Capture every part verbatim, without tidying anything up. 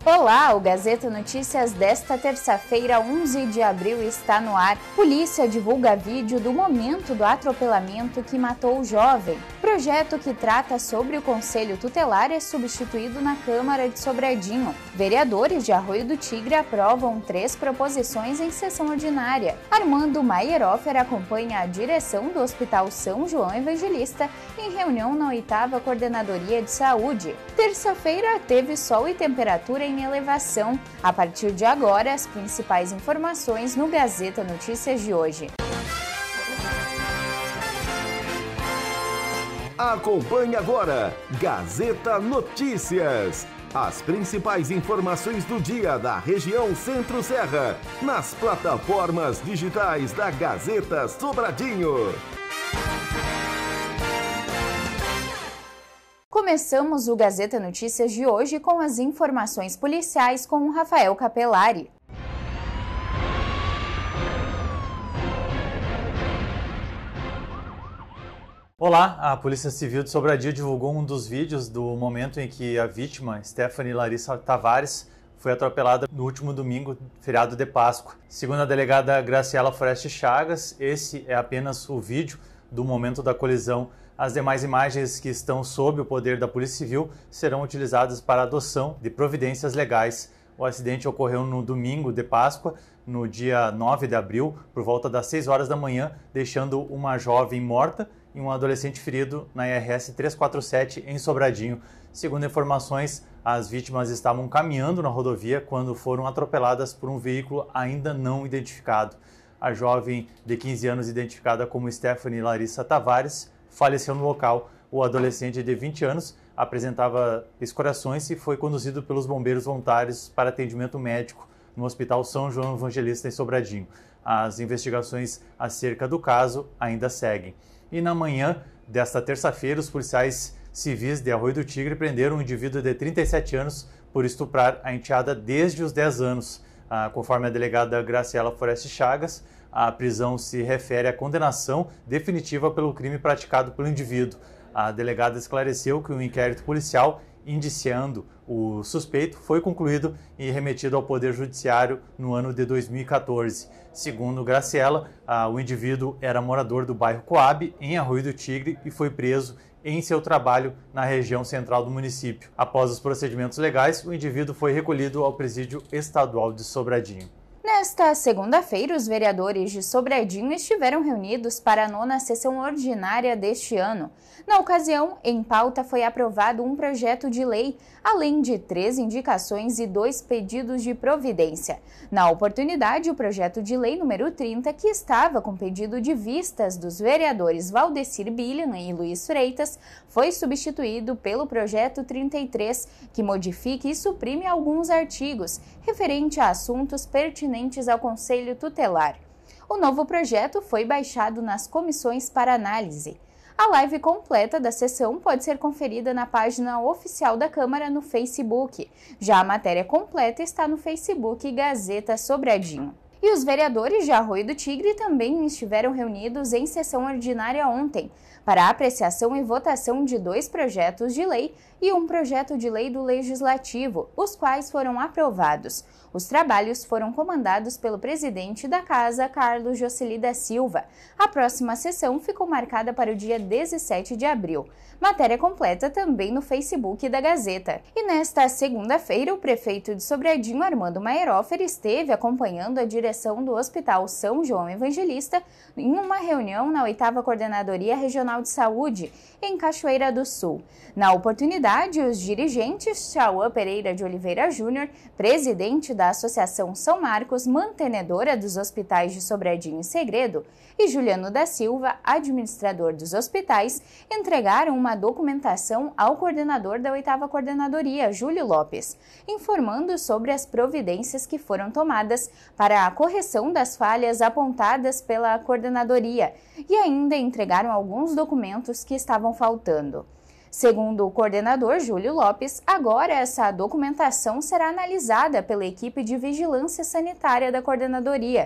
Olá, o Gazeta Notícias desta terça-feira, onze de abril, está no ar. Polícia divulga vídeo do momento do atropelamento que matou o jovem. Projeto que trata sobre o Conselho Tutelar é substituído na Câmara de Sobradinho. Vereadores de Arroio do Tigre aprovam três proposições em sessão ordinária. Armando Mayerhofer acompanha a direção do Hospital São João Evangelista em reunião na oitava Coordenadoria de Saúde. Terça-feira teve sol e temperatura em em elevação. A partir de agora, as principais informações no Gazeta Notícias de hoje. Acompanhe agora Gazeta Notícias. As principais informações do dia da região Centro-Serra, nas plataformas digitais da Gazeta Sobradinho. Começamos o Gazeta Notícias de hoje com as informações policiais com o Rafael Capelari. Olá, a Polícia Civil de Sobradinho divulgou um dos vídeos do momento em que a vítima, Stephanie Larissa Tavares, foi atropelada no último domingo, feriado de Páscoa. Segundo a delegada Graciela Foreste Chagas, esse é apenas o vídeo do momento da colisão. As demais imagens que estão sob o poder da Polícia Civil serão utilizadas para a adoção de providências legais. O acidente ocorreu no domingo de Páscoa, no dia nove de abril, por volta das seis horas da manhã, deixando uma jovem morta e um adolescente ferido na I R S trezentos e quarenta e sete em Sobradinho. Segundo informações, as vítimas estavam caminhando na rodovia quando foram atropeladas por um veículo ainda não identificado. A jovem de quinze anos, identificada como Stephanie Larissa Tavares, faleceu no local. O adolescente de vinte anos apresentava escoriações e foi conduzido pelos bombeiros voluntários para atendimento médico no Hospital São João Evangelista em Sobradinho. As investigações acerca do caso ainda seguem. E na manhã desta terça-feira, os policiais civis de Arroio do Tigre prenderam um indivíduo de trinta e sete anos por estuprar a enteada desde os dez anos. Ah, conforme a delegada Graciela Foreste Chagas, a prisão se refere à condenação definitiva pelo crime praticado pelo indivíduo. A delegada esclareceu que o inquérito policial indiciando o suspeito foi concluído e remetido ao Poder Judiciário no ano de dois mil e quatorze. Segundo Graciela, ah, o indivíduo era morador do bairro Coab, em Arroio do Tigre, e foi preso em seu trabalho na região central do município. Após os procedimentos legais, o indivíduo foi recolhido ao Presídio Estadual de Sobradinho. Nesta segunda-feira, os vereadores de Sobradinho estiveram reunidos para a nona sessão ordinária deste ano. Na ocasião, em pauta foi aprovado um projeto de lei, além de três indicações e dois pedidos de providência. Na oportunidade, o projeto de lei número trinta, que estava com pedido de vistas dos vereadores Valdecir Billian e Luiz Freitas, foi substituído pelo projeto trinta e três, que modifica e suprime alguns artigos referente a assuntos pertinentes ao Conselho Tutelar. O novo projeto foi baixado nas comissões para análise. A live completa da sessão pode ser conferida na página oficial da Câmara no Facebook. Já a matéria completa está no Facebook Gazeta Sobradinho. E os vereadores de Arroio do Tigre também estiveram reunidos em sessão ordinária ontem para a apreciação e votação de dois projetos de lei e um projeto de lei do Legislativo, os quais foram aprovados. Os trabalhos foram comandados pelo presidente da Casa, Carlos Jocely da Silva. A próxima sessão ficou marcada para o dia dezessete de abril. Matéria completa também no Facebook da Gazeta. E nesta segunda-feira, o prefeito de Sobradinho, Armando Mayerhofer, esteve acompanhando a direção do Hospital São João Evangelista em uma reunião na oitava Coordenadoria Regional de Saúde, em Cachoeira do Sul. Na oportunidade, os dirigentes Chauã Pereira de Oliveira Júnior, presidente da Associação São Marcos, mantenedora dos hospitais de Sobradinho e Segredo, e Juliano da Silva, administrador dos hospitais, entregaram uma documentação ao coordenador da oitava Coordenadoria, Júlio Lopes, informando sobre as providências que foram tomadas para a correção das falhas apontadas pela coordenadoria e ainda entregaram alguns documentos que estavam faltando. Segundo o coordenador Júlio Lopes, agora essa documentação será analisada pela equipe de vigilância sanitária da coordenadoria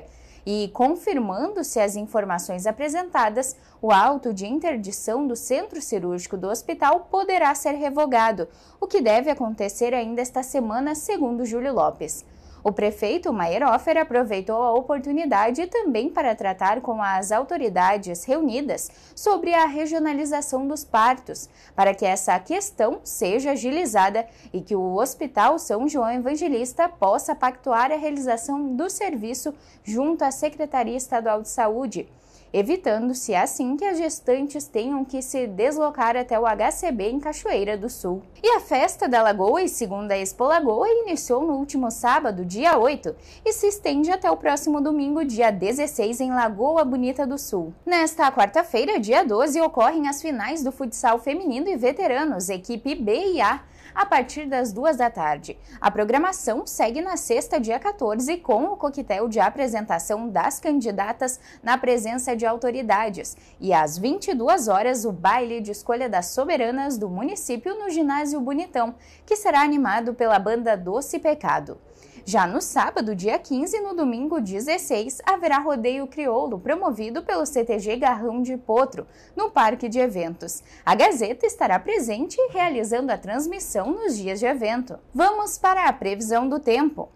e, confirmando-se as informações apresentadas, o auto de interdição do centro cirúrgico do hospital poderá ser revogado, o que deve acontecer ainda esta semana, segundo Júlio Lopes. O prefeito Maier Hofer aproveitou a oportunidade também para tratar com as autoridades reunidas sobre a regionalização dos partos, para que essa questão seja agilizada e que o Hospital São João Evangelista possa pactuar a realização do serviço junto à Secretaria Estadual de Saúde, evitando-se assim que as gestantes tenham que se deslocar até o H C B em Cachoeira do Sul. E a Festa da Lagoa e Segunda Expo Lagoa iniciou no último sábado, dia oito, e se estende até o próximo domingo, dia dezesseis, em Lagoa Bonita do Sul. Nesta quarta-feira, dia doze, ocorrem as finais do futsal feminino e veteranos, equipe B e A, a partir das duas da tarde. A programação segue na sexta, dia quatorze, com o coquetel de apresentação das candidatas na presença de autoridades e às vinte e duas horas o baile de escolha das soberanas do município no ginásio Bonitão, que será animado pela banda Doce Pecado. Já no sábado, dia quinze, e no domingo, dezesseis, haverá rodeio crioulo promovido pelo C T G Garrão de Potro, no Parque de Eventos. A Gazeta estará presente realizando a transmissão nos dias de evento. Vamos para a previsão do tempo.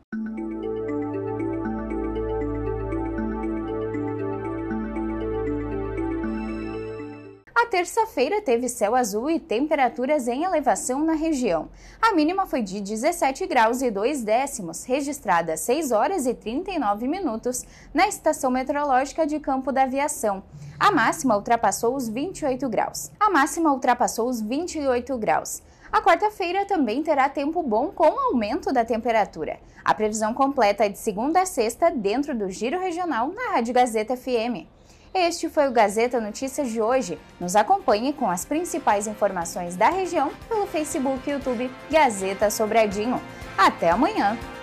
A terça-feira teve céu azul e temperaturas em elevação na região. A mínima foi de dezessete graus e dois décimos, registrada às seis horas e trinta e nove minutos na Estação Meteorológica de Campo da Aviação. A máxima ultrapassou os vinte e oito graus. A máxima ultrapassou os vinte e oito graus. A quarta-feira também terá tempo bom com aumento da temperatura. A previsão completa é de segunda a sexta dentro do Giro Regional na Rádio Gazeta F M. Este foi o Gazeta Notícias de hoje. Nos acompanhe com as principais informações da região pelo Facebook e YouTube Gazeta Sobradinho. Até amanhã!